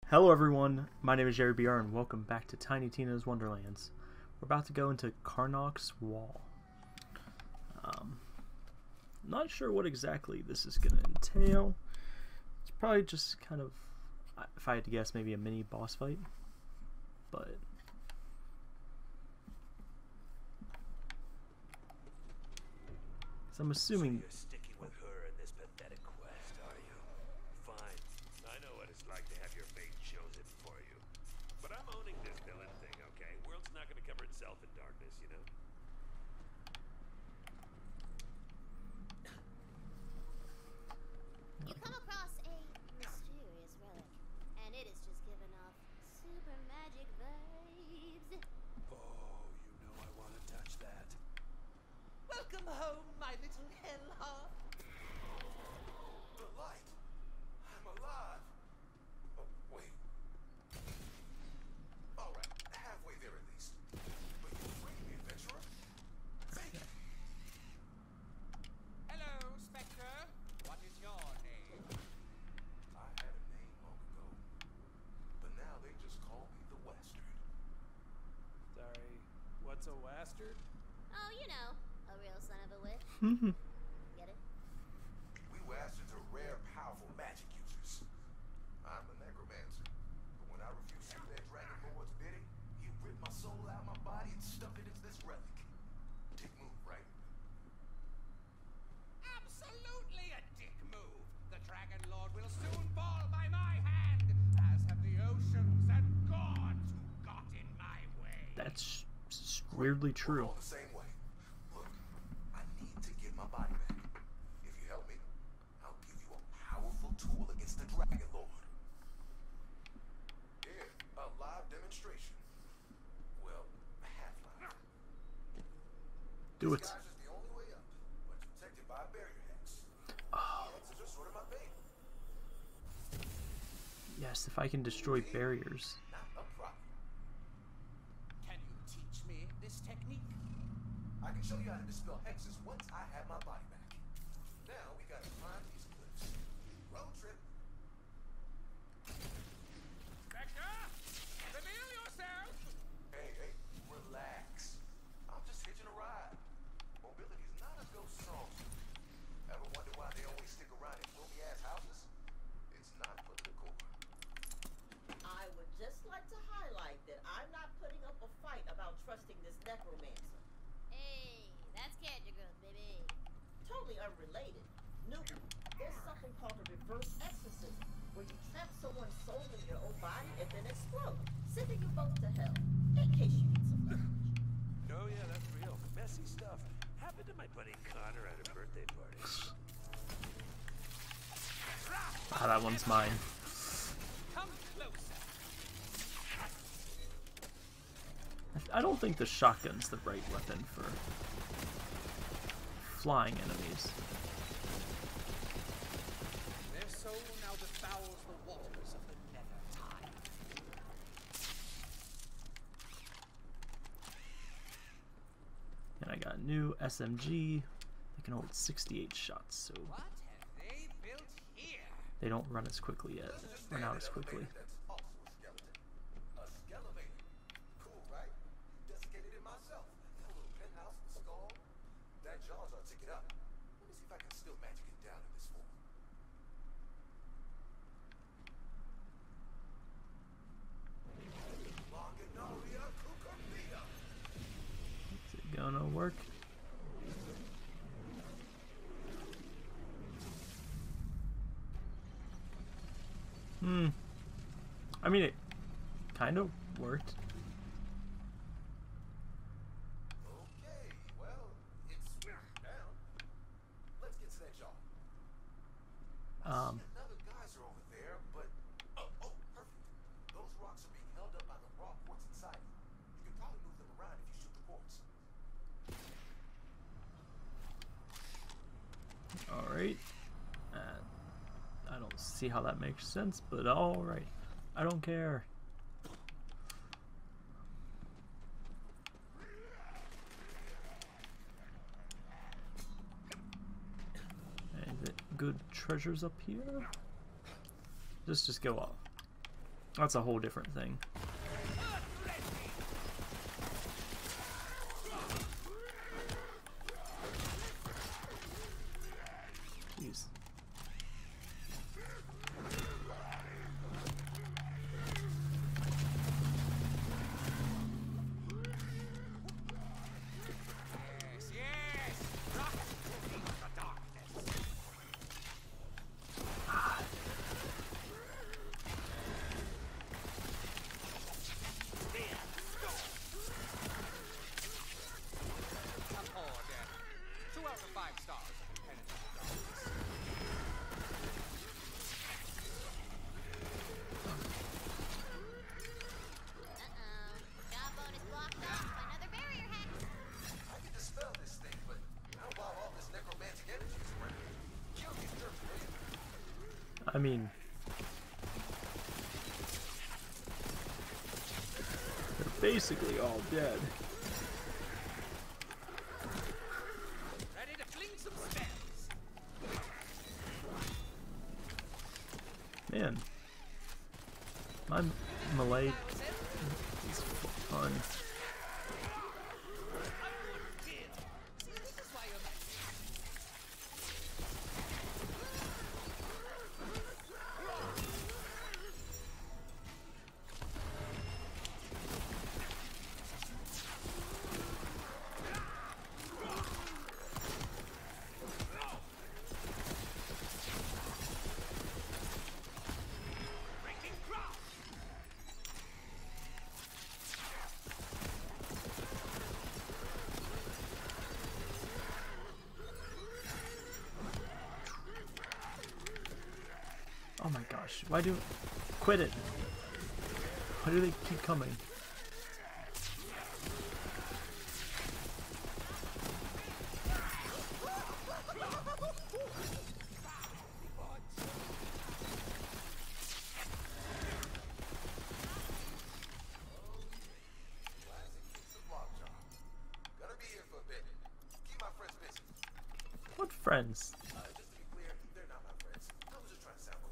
Hello everyone, my name is Yeagerbr and welcome back to Tiny Tina's Wonderlands. We're about to go into Karnok's Wall. Not sure what exactly this is going to entail. It's probably just kind of, if I had to guess, maybe a mini boss fight. But I'm assuming. You're sticking with her in this pathetic quest, are you? Fine. I know what it's like to have your fate chosen for you. But I'm owning this villain thing, okay? World's not gonna cover itself in darkness, you know? You come across a mysterious relic, and it is just giving off super magic vibes. Oh, you know I want to touch that. Welcome home, my little hellheart. The light! I'm alive! Oh, wait. Alright, halfway there at least. But you freed me, adventurer. Thank you. Hello, Spectre. What is your name? I had a name long ago. But now they just call me the Western. Sorry, what's a wastard? Oh, you know, a real son of a witch. Get it? We Westerns are rare, powerful magic users. I'm a necromancer. But when I refused to do that Dragon Lord's bidding, he ripped my soul out of my body and stuffed it into this relic. Dick move, right? Absolutely a dick move. The Dragon Lord will soon fall by my hand, as have the oceans and gods who got in my way. That's weirdly We're true. all the same way. Look, I need to get my body back. If you help me, I'll give you a powerful tool against the Dragon Lord. Here, a live demonstration. Well, half live. Do it. This guy's just the only way up, but it's protected by a barrier hex. Oh, Hexes are sort of my thing. yes, if I can destroy barriers. Not a problem. Can you teach me this technique? I can show you how to dispel hexes once I have my body back. Now we gotta find these clips. Road trip. Spectre, reveal yourself. Hey, relax. I'm just hitching a ride. Mobility's not a ghost song. Ever wonder why they always stick around in gloomy ass houses? It's not for the decor. I would just like to highlight that I'm not putting up a fight about trusting this necromancer. Hey, that's Yeagerbr, baby. Totally unrelated. Newton, there's something called a reverse exorcism, where you trap someone's soul in your own body and then explode, sending you both to hell. In case you need some knowledge. Oh yeah, that's real. Messy stuff. Happened to my buddy Connor at a birthday party. Ah, that one's mine. Come closer. I don't think the shotgun's the right weapon for flying enemies. Their soul now devours the waters of the nether tide. And I got a new SMG. They can hold 68 shots, so What have they built here? they don't run as quickly yet. Run out as quickly. That's also a skeleton. A skeleton. Cool, right? Desiccated it myself. That little penthouse, the skull. That jaw's are ticking up. Let me see if I can still magic it down in this form. Magnolia Cucurbita. Is it gonna work? I mean, it kind of worked. Okay, well, it's down. Let's get to that jaw. Another geyser over there, but oh, perfect. Those rocks are being held up by the raw quartz inside. You can probably move them around if you shoot the quartz. Alright. I don't see how that makes sense, but alright. I don't care. And good treasures up here. Let's just go up. That's a whole different thing. Jeez. Yes, yes! Rock to meet the darkness. Accord. 2 out of 5 stars. Penetrate darkness. Job bonus blocked off. Another barrier hack. I can dispel this thing, but how about all this necromantic energy is around? Kill these jerks, will you? I mean, they're basically all dead. Ready to fling some spells. Man, my melee That was it. is fun. See, this is why you're my breaking ground. Oh my gosh, why do... Quit it! Why do they keep coming? Gonna be here for a bit. Keep my friends busy. What friends? Just to be clear, they're not my friends. I was just trying to sound cool.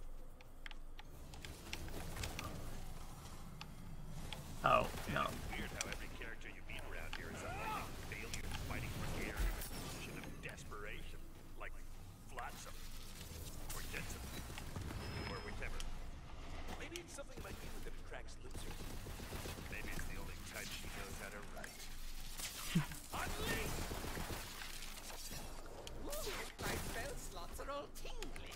Oh, no. Weird how every character you meet around here is a lightning failure fighting for air in a position of desperation. Like Flotsam. Or Jetsam. Or whichever. Maybe it's something about you that attracts losers. Maybe it's the only type she knows how to write. Unleash! Ooh, my spell slots are all tingly.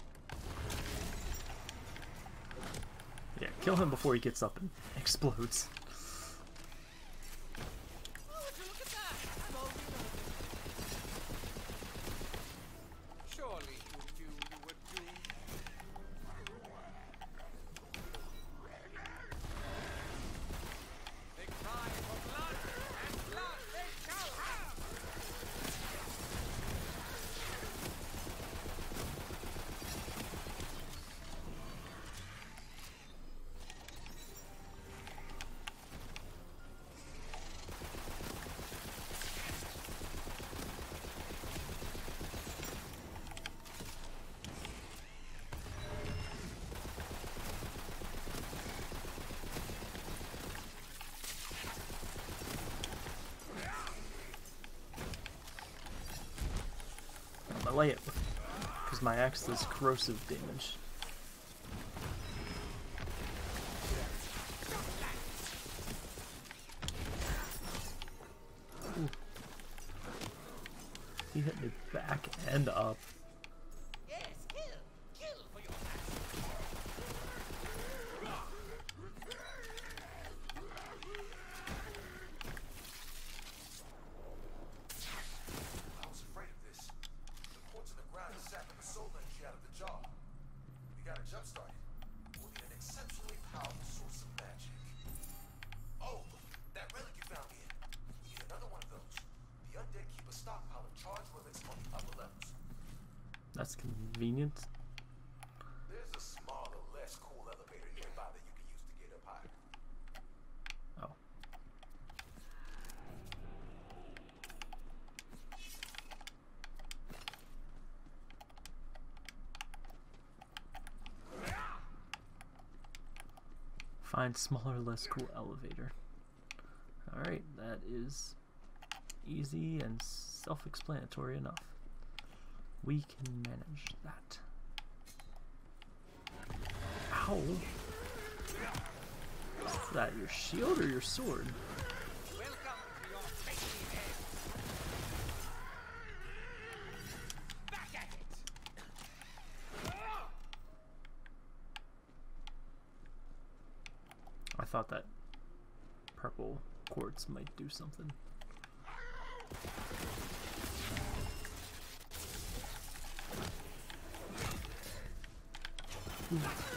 Yeah, kill him before he gets up and explodes. Oh, would you look at that? I'm all reloaded. Surely you knew you were doomed. They cry for blood, and blood they shall have! I'm gonna lay it because my axe does corrosive damage. Ooh. He hit me back and up. Yes, kill! Kill for your master! I was afraid of this. The quartz in the ground is sapping the soul energy out of the jar. We got a jump started. We'll need an exceptionally powerful source of magic. Oh, that relic you found here. We need another one of those. The undead keep a stockpile of charged relics on the upper levels. That's convenient. There's a smaller, less cool elevator nearby that you can use to get up higher. Oh. Find smaller, less cool elevator. Alright, that is easy and self-explanatory enough. We can manage that. Ow! Is that your shield or your sword? Welcome to your fateful end. Back at it. I thought that purple quartz might do something. Ooh.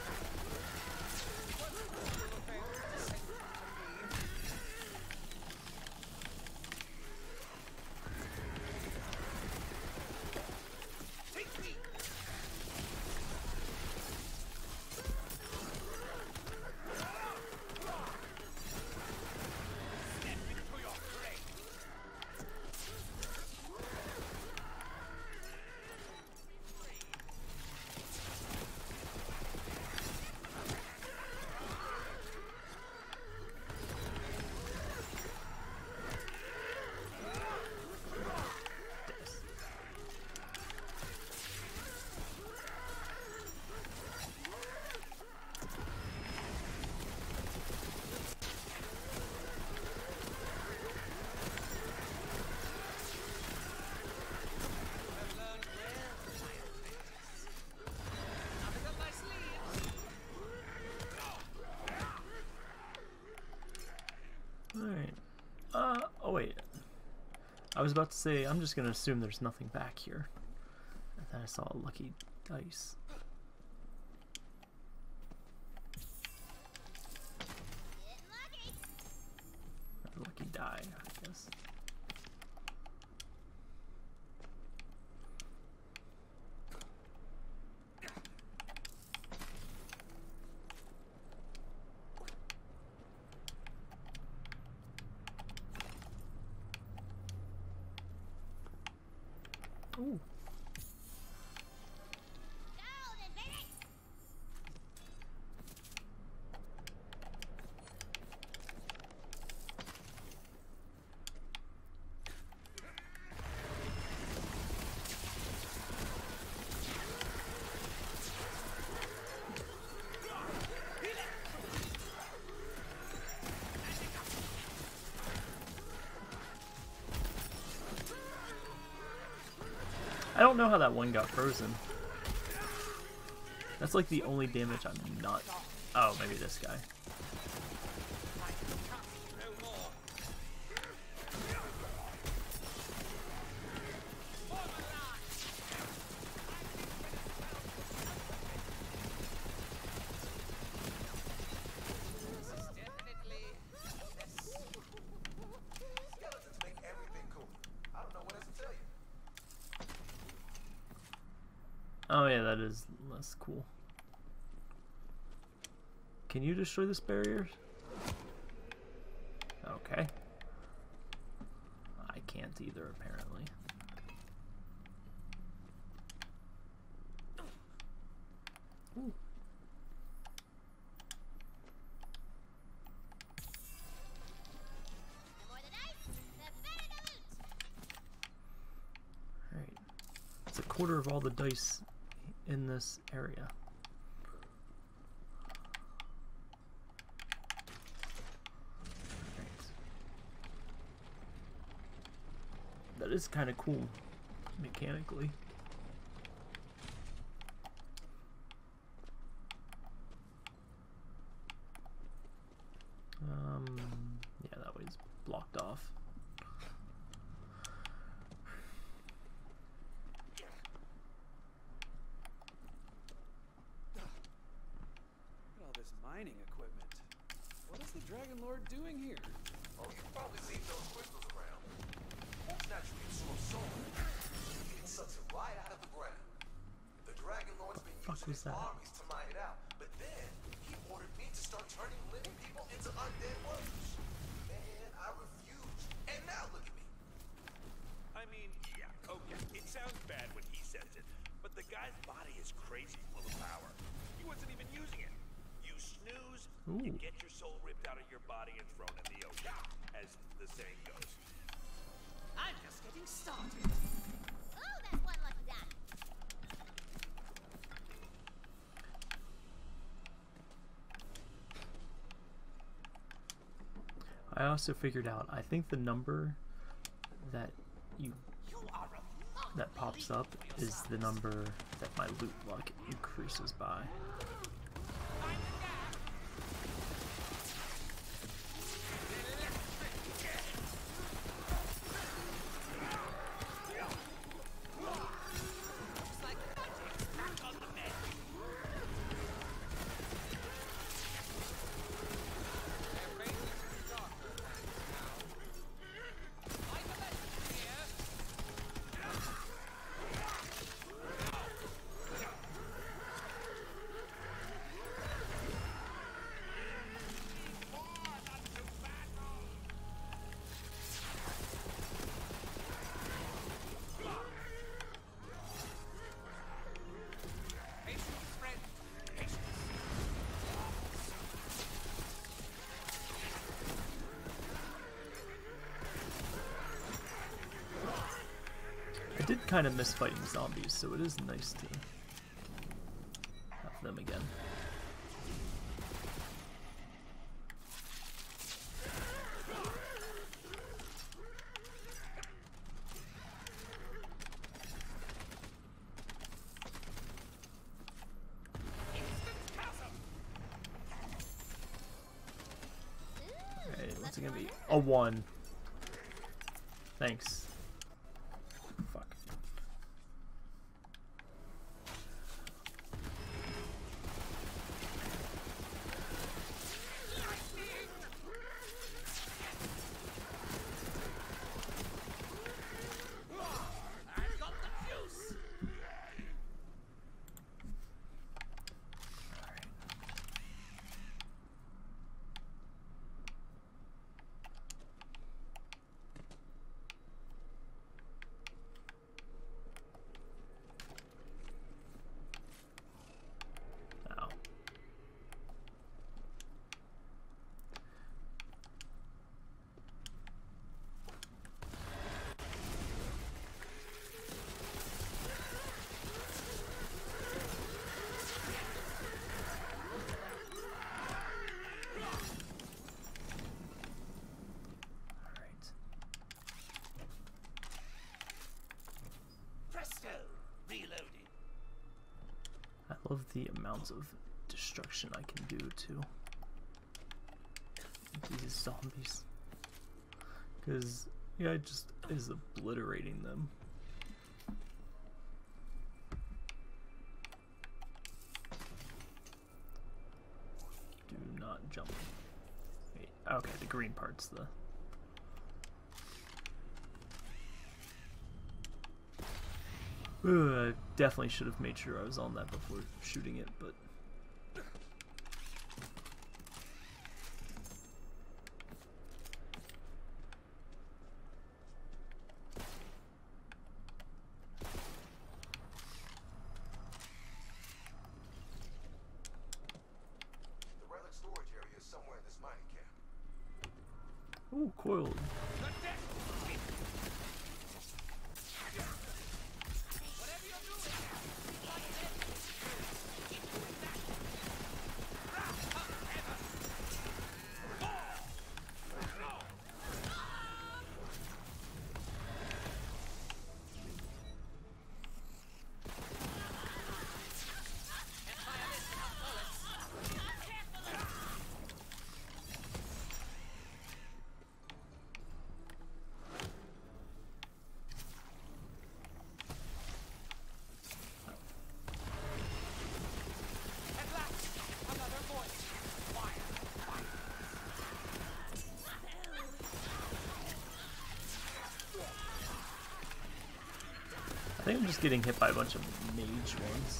Oh wait. I was about to say, I'm just gonna assume there's nothing back here. And then I saw a lucky dice. A lucky die, I guess. Ooh. I don't know how that one got frozen. That's like the only damage I'm not... Oh, maybe this guy. Skeletons make everything cool. I don't know what else to tell you. Oh yeah, that is less cool. Can you destroy this barrier? Okay. I can't either, apparently. Ooh. Alright. It's a quarter of all the dice in this area. Right. That is kind of cool mechanically. Yeah, that way's blocked off. All this mining equipment. What is the Dragon Lord doing here? Oh, you've probably seen those crystals around. That's naturally absorb soul. It sucks it right out of the ground. The Dragon Lord's been Fuck using was his that? armies to mine it out, but then he ordered me to start turning living people into undead workers. Man, I refused. And now look at me. I mean, yeah, okay. It sounds bad when he says it, but the guy's body is crazy full of power. He wasn't even using it. You snooze, you Ooh. get get your soul ripped out of your body and thrown in the ocean, as the saying goes. I'm just getting started. Oh, that's one lucky die. I also figured out, I think the number that that pops up is the number that my loot luck increases by. I did kind of miss fighting zombies, so it is nice to have them again. Alright, what's it gonna be? A 1. Thanks. Fuck. I've got the juice. Ow. Alright. Presto. Reloading. I love the amount of destruction I can do to these zombies. Because, yeah, it just is obliterating them. Do not jump. Wait, okay, the green part's the... Ugh, I definitely should have made sure I was on that before shooting it, but... The relic storage area is somewhere in this mining camp. Ooh, coiled. Whatever you're doing, keep like this. Keep doing that. Wrap up, Emma. At last, another voice. Fire. I think I'm just getting hit by a bunch of mage ones.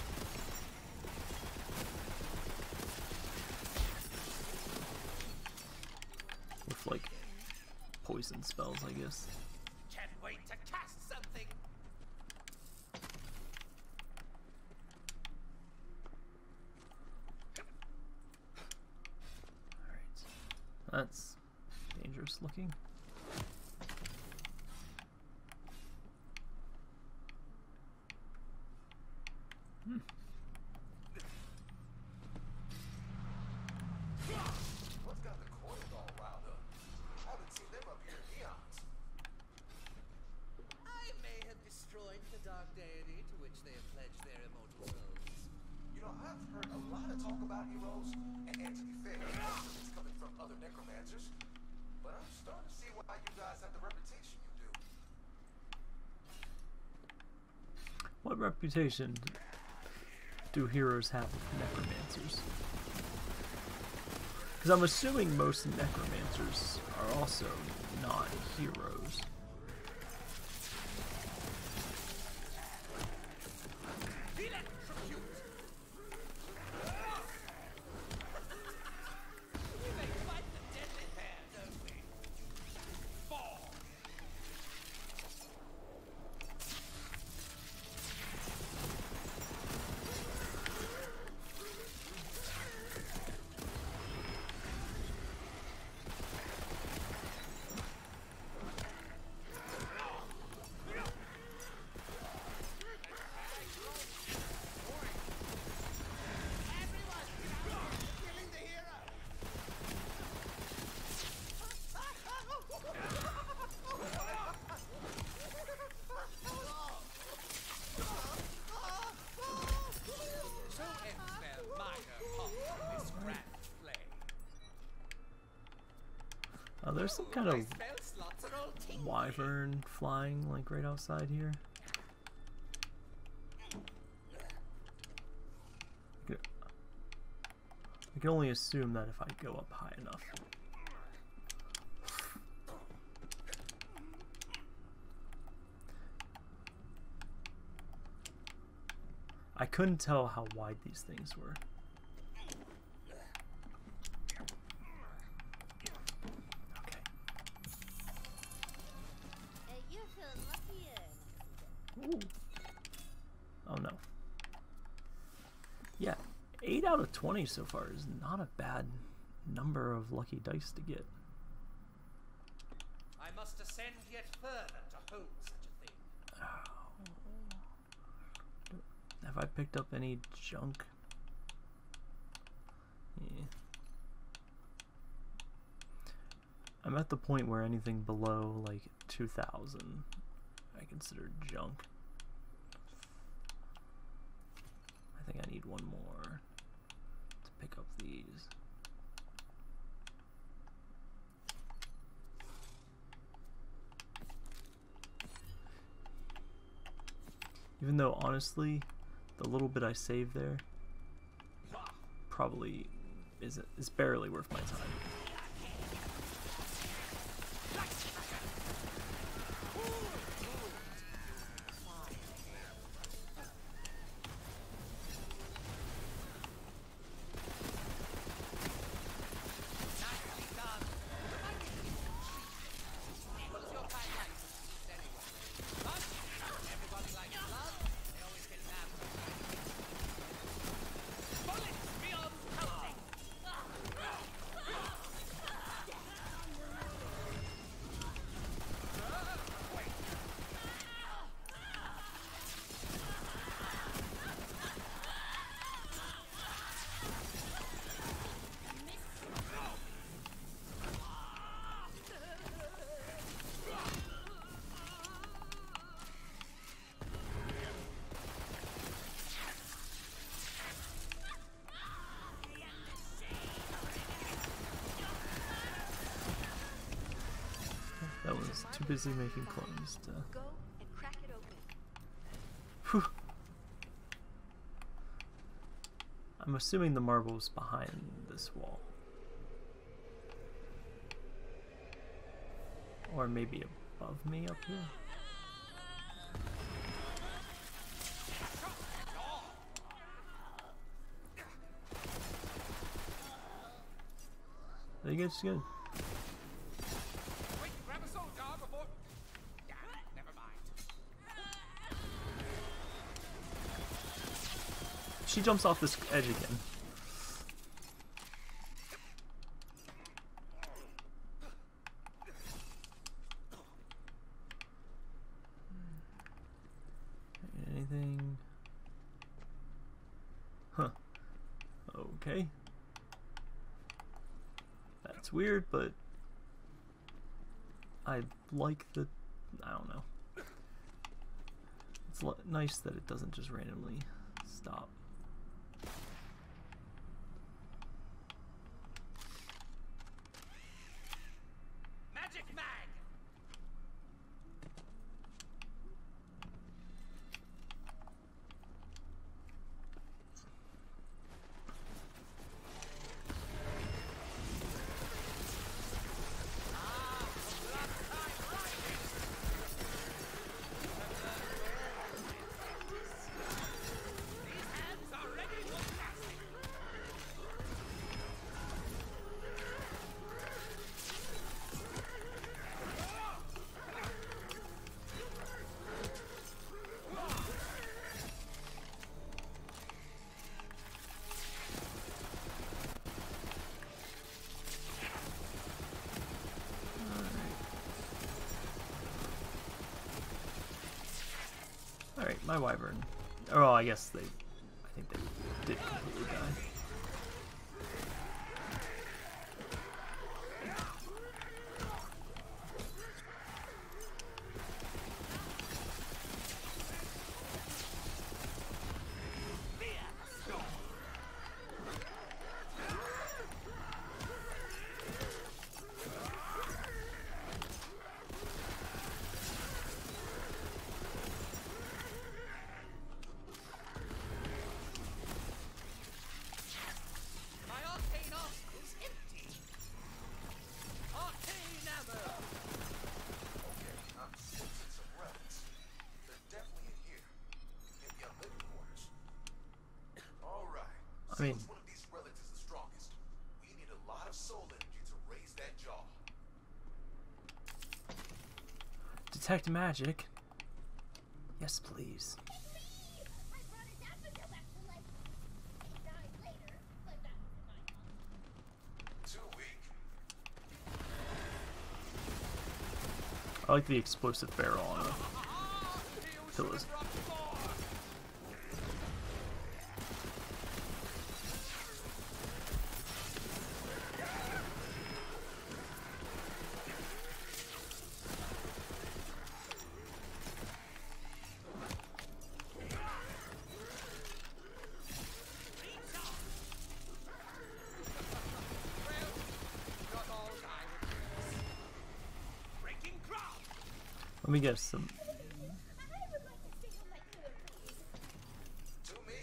With, like, poison spells, I guess. Can't wait to cast something. That's dangerous looking. What's got the coins all riled up? I haven't seen them up here in eons. I may have destroyed the dark deity to which they have pledged their immortal souls. You know, I've heard a lot of talk about heroes, and to be fair, most of it's coming from other necromancers. But I'm starting to see why you guys have the reputation you do. What reputation do heroes have with necromancers? Because I'm assuming most necromancers are also not heroes. We make quite the deadly pair, don't we? Fall! Killing the hero! So ends their minor part in this grand play. Oh, there's some kind of My spell slots are all tingly. wyvern flying like right outside here. I can only assume that if I go up high enough. I couldn't tell how wide these things were. Okay. You're feeling luckier. Ooh. Oh no. Yeah, 8 out of 20 so far is not a bad number of lucky dice to get. I must ascend yet further to hold such a thing. Have I picked up any junk? Yeah. I'm at the point where anything below like 2,000 I consider junk. I think I need one more to pick up these. Even though honestly, the little bit I saved there probably is barely worth my time. Nicely done. What is your timeline for these anyway? Huh? Everybody likes blood. They always get mad. Bullets beyond counting. Wait. That was too busy making clones to... Go and crack it open. Whew. I'm assuming the marble's behind this wall. Or maybe above me up here. I think it's good. Quick, grab a soul jar before. Damn it, never mind. She jumps off this edge again. Okay. That's weird, but I like the... I don't know. It's nice that it doesn't just randomly stop. Magic mag. Alright, my wyvern. Oh, I guess they... I think they did completely die. I mean, one of these relics is the strongest. We need a lot of soul energy to raise that jaw. detect magic. Yes, please. I brought it down for you back to life. He died later, but that wasn't my fault. Too weak. I like the explosive barrel on the pillows. Let me guess some. I would like to stay on my pillow, please. To me.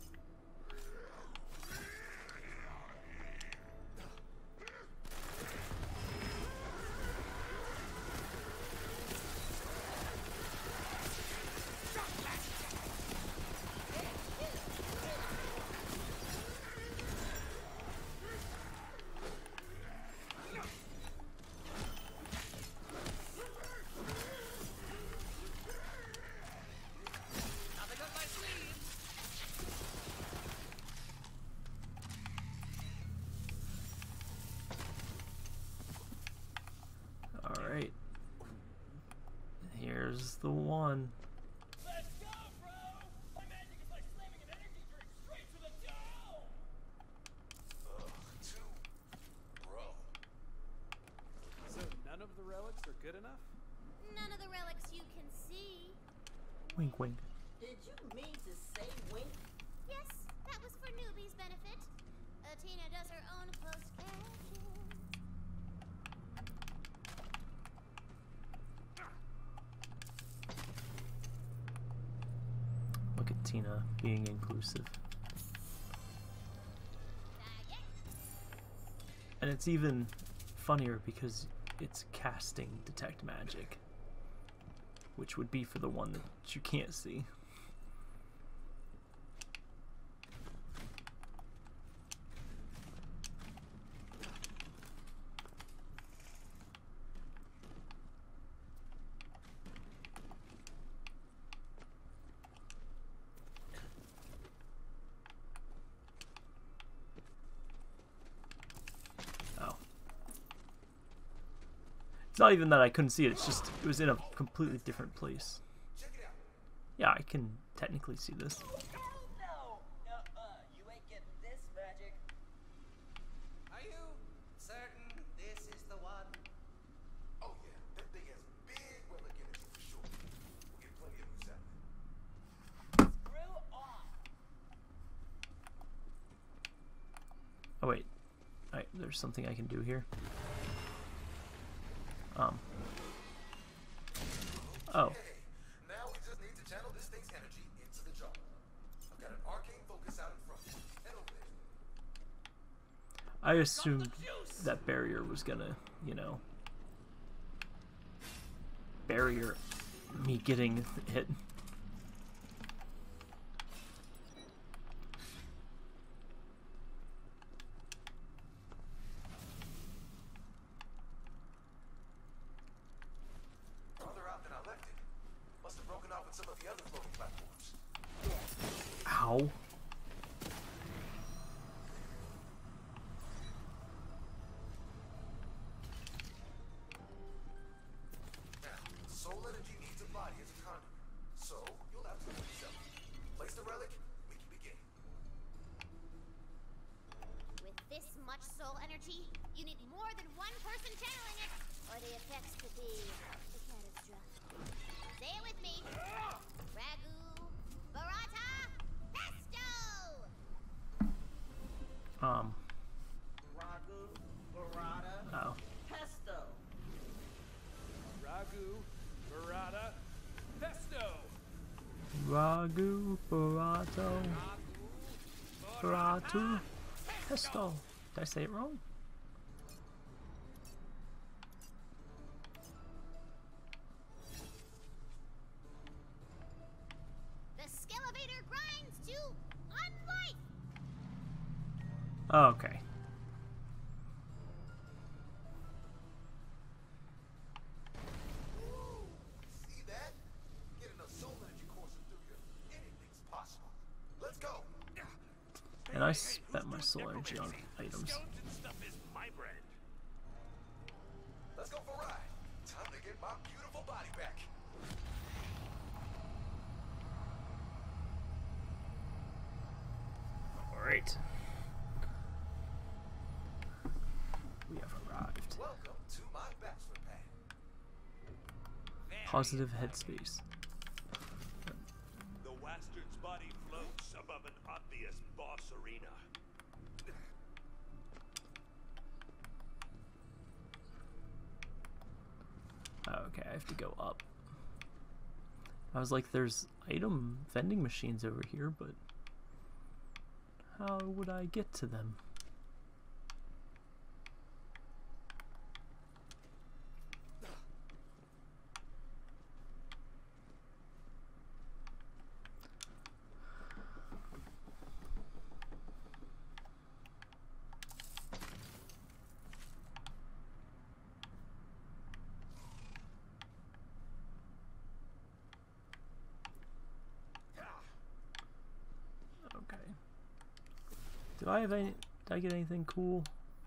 Alright. Here's the one. Let's go, bro! My magic is like slamming an energy drink straight to the dome! Two. Bro. So none of the relics are good enough? None of the relics you can see. Wink, wink. Did you mean to say wink? Yes, that was for newbies' benefit. Tina does her own post-caption. Look at Tina being inclusive. And it's even funnier because it's casting detect magic, which would be for the one that you can't see. It's not even that I couldn't see it, it's just it was in a completely different place. Yeah, I can technically see this. Hell no! You ain't getting this magic. there's something I can do here. Oh. Okay, now we just need to channel this thing's energy into the jar. I've got an arcane focus out in front. Head over there. I assumed that barrier was gonna, you know, barrier me getting hit. Farther out than I left it. Must have broken off with some of the other floating platforms. Ow. Now, soul energy needs a body as a conduit. So, you'll have to do it yourself. Place the relic, we can begin. With this much soul energy, you need more than one person channeling it, or the effects could be catastrophic. Say it with me. Ragu, Barata, Pesto! Ragu, burrata, Oh. pesto. Ragu, burrata, pesto. Ragu, burrito, burratu, pesto. Did I say it wrong? The Skelevator grinds to unlife! Oh, okay. See that? Get enough soul energy coursing through you. Anything's possible. Let's go. And I spent my soul energy on items. Skeleton stuff is my brand. Let's go for a ride. Time to get my beautiful body back. Alright. We have arrived. Welcome to my bachelor pad. Positive headspace. The Wastard's body floats above an obvious boss arena. Okay, I have to go up. I was like, there's item vending machines over here, but how would I get to them? Okay. Do I have any? Did I get anything cool?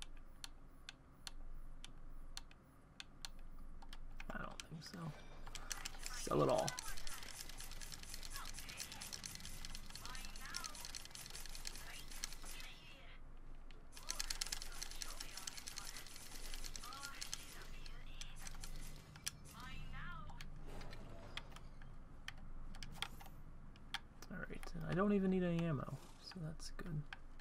I don't think so. Sell it all. Alright, I don't even need any ammo, so that's good.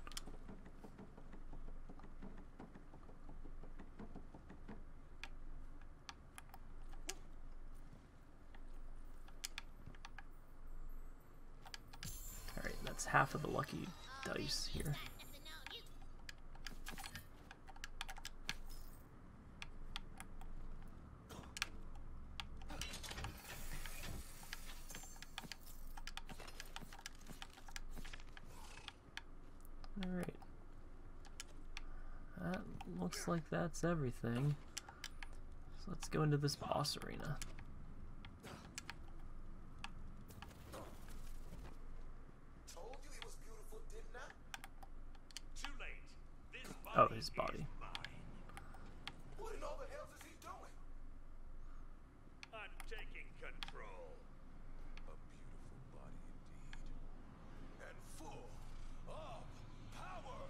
Alright, that's half of the lucky dice here. Alright. That looks like that's everything. So let's go into this boss arena. Told you he was beautiful, didn't I? Too late. This body Oh, his body. is mine. What in all the hell is he doing? I'm taking control. A beautiful body indeed. And full of power.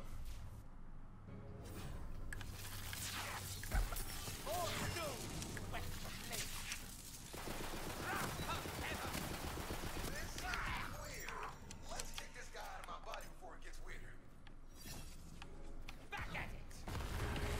Or no! Wet place. This is weird. Let's kick this guy out of my body before it gets weirder. Back at it!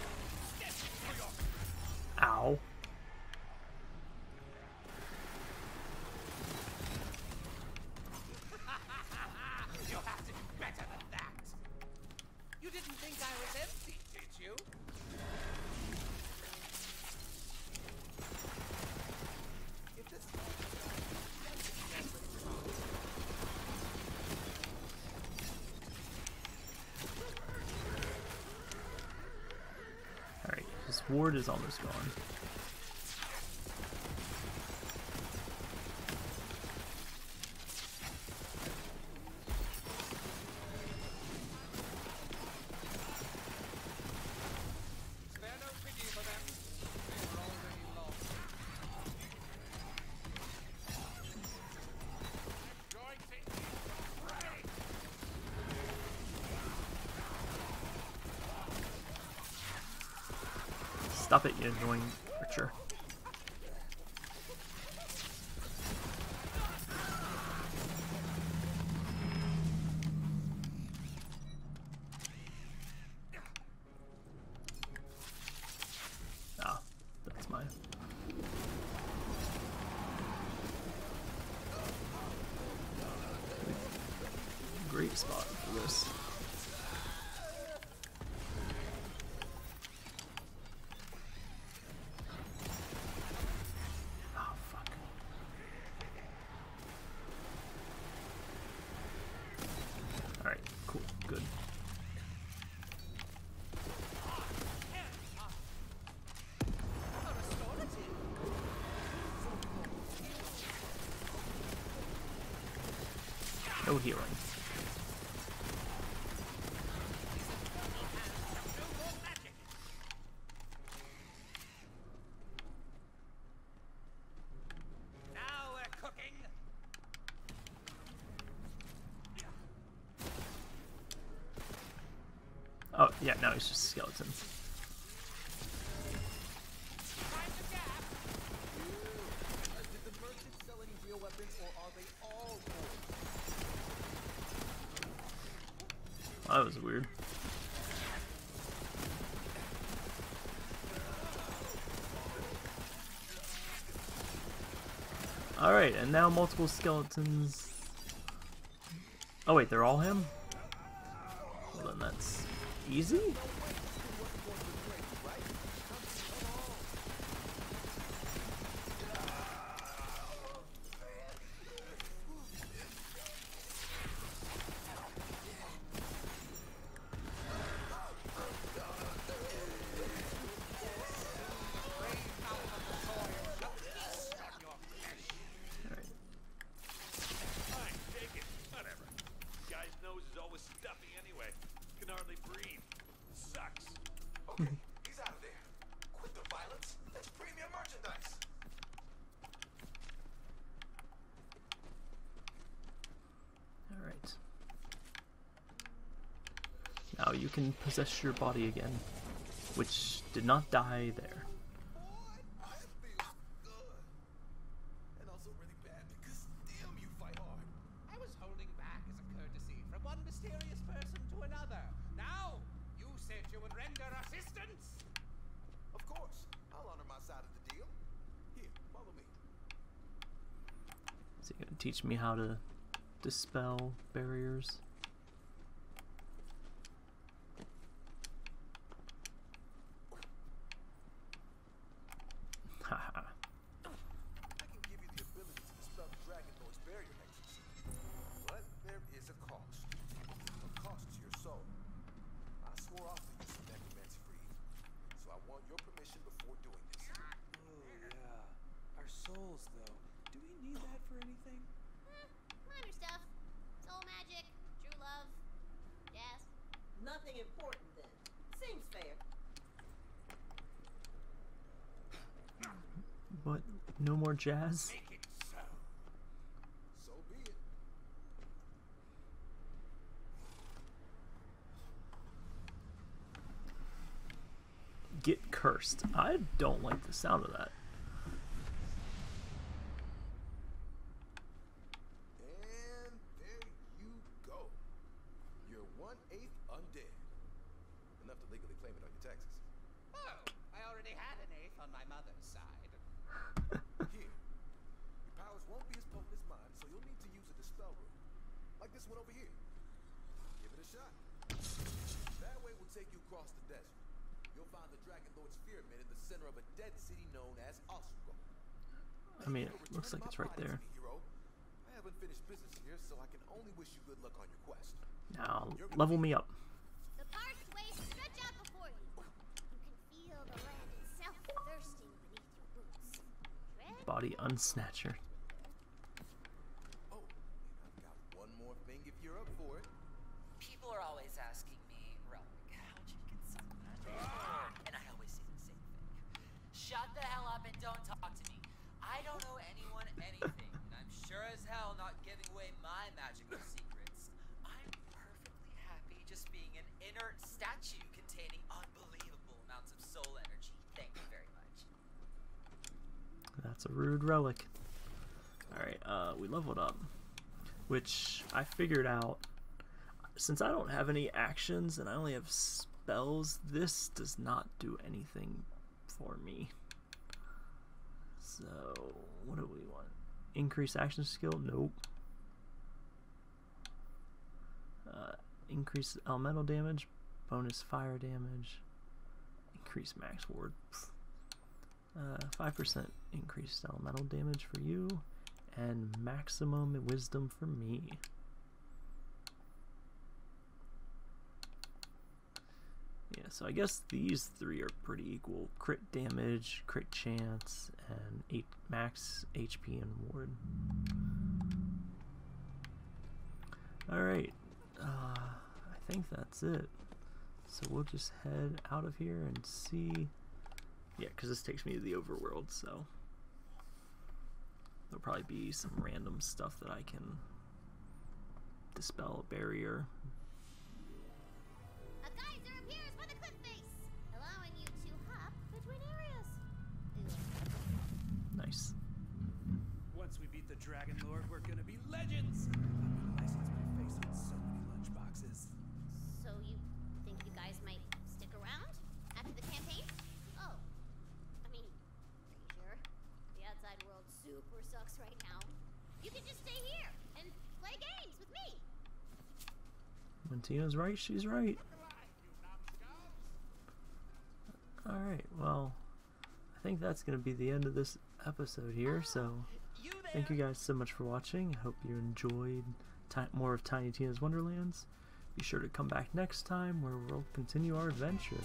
His ward is almost gone. Spare no pity for them. They were already lost. Rejoicing is right. Stop it, you annoying archer. Ah, that's my... Great spot for this. Oh, fuck. Alright, cool, good. No healing. Now we're cooking. Oh, yeah, now it's just skeletons. Find the gap. Did the merchant sell any real weapons, or are they all gold? That was weird. Alright, and now multiple skeletons. Oh wait, they're all him? Well then that's easy? Alright. Fine, take it. Whatever. Guy's nose is always stuffy anyway. Can hardly breathe. Sucks. Okay, he's out of there. Quit the violence. That's premium merchandise. Alright. Now you can possess your body again, which did not die there. That feels good. And also really bad because damn, you fight hard. I was holding back as a courtesy from one mysterious person to another. Now, you said you would render assistance. Of course, I'll honor my side of the deal. Here, follow me. Is he gonna teach me how to dispel barriers? Haha. I can give you the ability to dispel the Dragon Lord's barrier nexus. But there is a cost. A cost to your soul. I swore off the use of necromancy for evil. So I want your permission before doing this. Oh, yeah. Our souls, though. Do we need that for anything? Minor stuff. Soul magic, true love, jazz. Nothing important then. Seems fair. But no more jazz? Make it so. So be it. Get cursed. I don't like the sound of that. And there you go. You're 1/8 undead. Enough to legally claim it on your taxes. Oh, I already had an eighth on my mother's side. Here. Your powers won't be as potent as mine, so you'll need to use a dispel room. Like this one over here. Give it a shot. That way will take you across the desert. You'll find the Dragon Lord's pyramid in the center of a dead city known as Osugol. I mean, it looks like it's right there. I haven't finished business here, so I can only wish you good luck on your quest. Now, level me up. The parched ways stretch out before you. You can feel the land Body unsnatcher. Oh, and I've got one more thing if you're up for it. People are always asking me, Relic, how'd you get so magic? And I always say the same thing. Shut the hell up and don't talk to me. I don't owe anyone anything, and I'm sure as hell not giving away my magical secrets. I'm perfectly happy just being an inert statue containing unbelievable amounts of soul energy. Thank you very much. That's a rude relic. Alright, we leveled up. Which I figured out, since I don't have any actions and I only have spells, this does not do anything for me. So, what do we want? Increase action skill? Nope. Increase elemental damage, bonus fire damage, increase max ward. 5% increased elemental damage for you, and maximum wisdom for me. Yeah, so I guess these three are pretty equal. Crit damage, crit chance, and max HP and ward. Alright, I think that's it. So we'll just head out of here and see. Yeah, because this takes me to the overworld, so there'll probably be some random stuff that I can dispel a barrier. A geyser appears by the cliff face, allowing you to hop between areas. Ooh. Nice. Once we beat the Dragon Lord, we're gonna be legends. I'm gonna license my face on so many lunchboxes. So you think you guys might stick around after the campaign? Oh, I mean, pretty sure the outside world super sucks right now. You can just stay here and play games with me. When Tina's right, she's right. Alright, well, I think that's going to be the end of this episode here, so thank you guys so much for watching. I hope you enjoyed more of Tiny Tina's Wonderlands. Be sure to come back next time where we'll continue our adventure.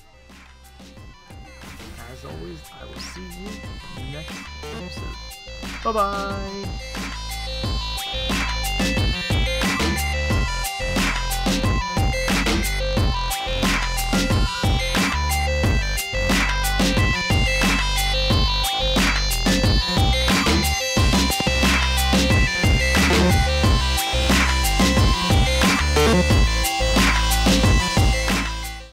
As always, I will see you next episode. Bye-bye!